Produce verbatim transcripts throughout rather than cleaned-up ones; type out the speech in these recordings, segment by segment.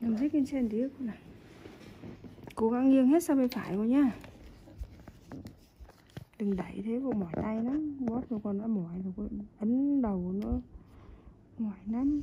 Nằm hết bên trên tí cô nào. Cố gắng nghiêng hết sang bên phải cô nhá. Đừng đẩy thế cô mỏi tay lắm. Bóp rồi còn đã mỏi rồi cô ấn đầu nữa. Mỏi lắm.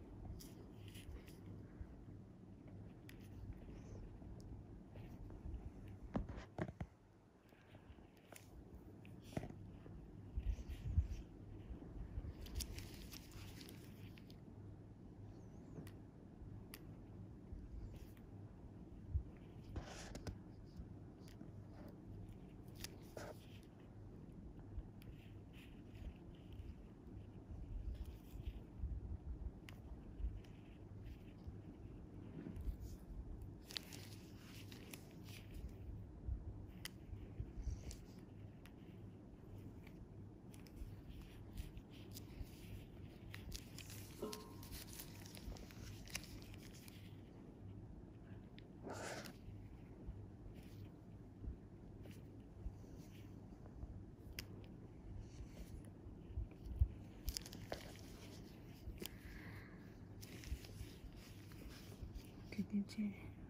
Cái bên trên.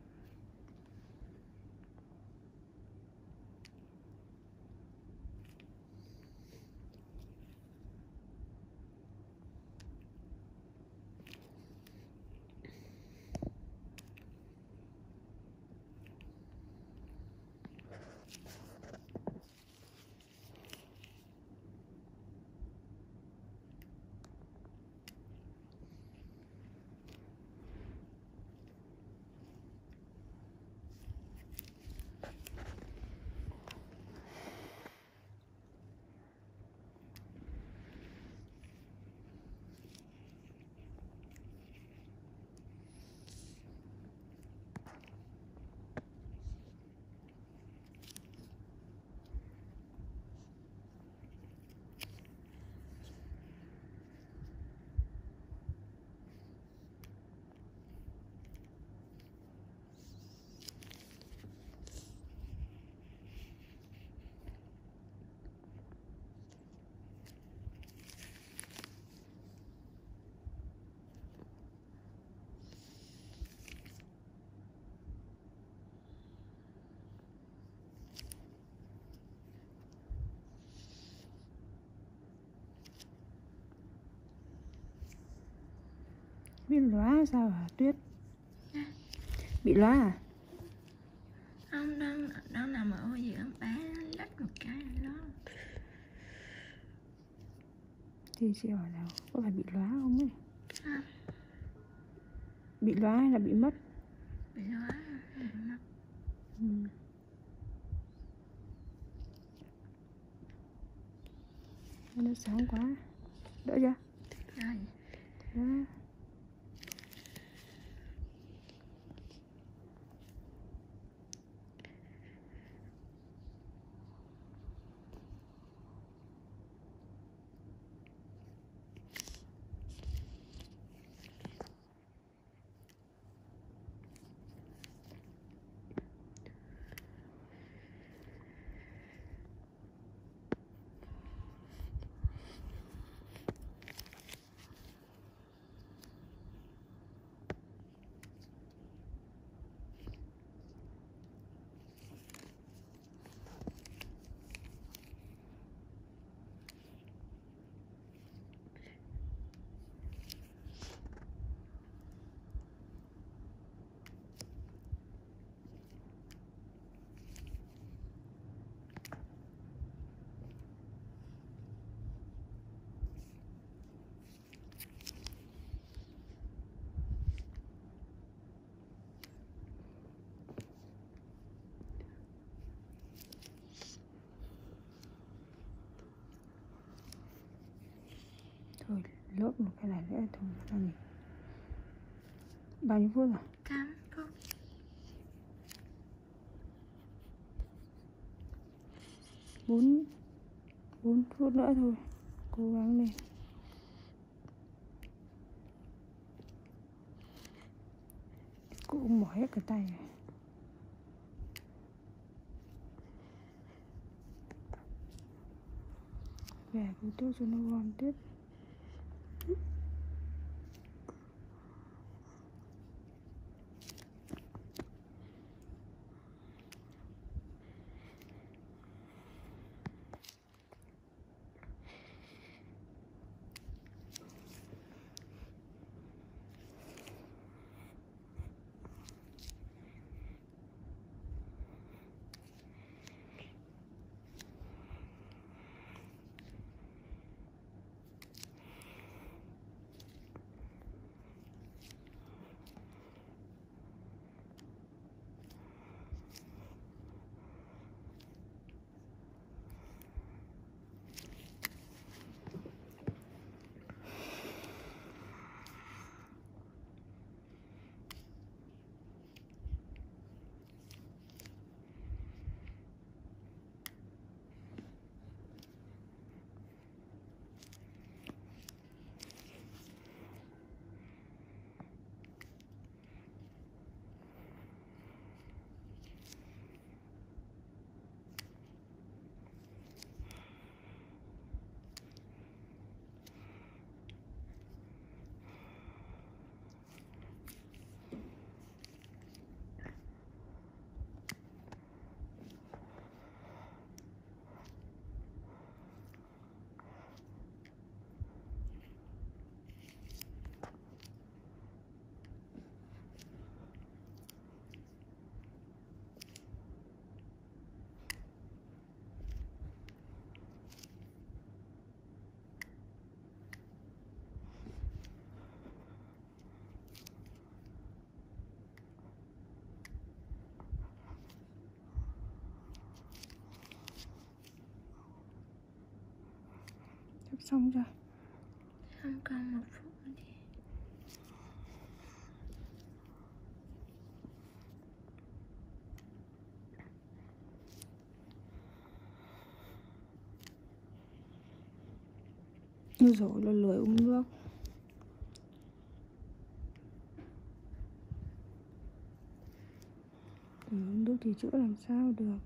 Bị lóa sao hả Tuyết? À. Bị lóa à? Không, đang đang nằm ở gì em bé lách một cái đó. Thì chị hỏi nào, có phải bị lóa không ấy? À. Bị lóa hay là bị mất? Bị lóa, bị mất. Ừ. Nó sáng quá. Đỡ chưa? Rồi. Đó. Thôi lốt một cái này nữa thôi là nghỉ. Bao nhiêu phút rồi? tám phút. Bốn bốn phút nữa thôi. Cố gắng lên. Cũng mỏi hết cả tay rồi. Về cứ tốt cho nó ngon tiếp. Xong chưa? Không còn một phút nữa đi. Ôi dồi là lười uống nước. Ừ, uống nước thì chữa làm sao được.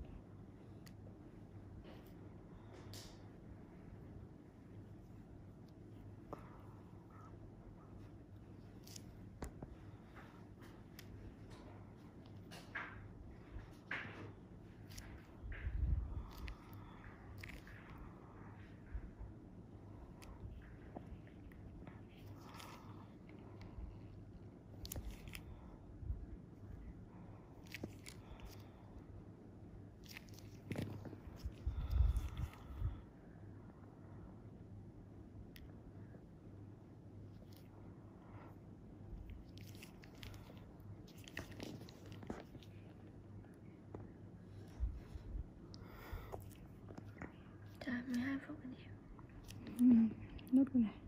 Trời, mười hai phút rồi đi. Ừ, nốt cái này.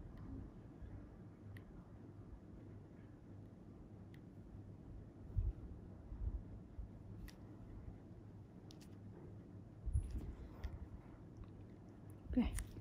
Ok.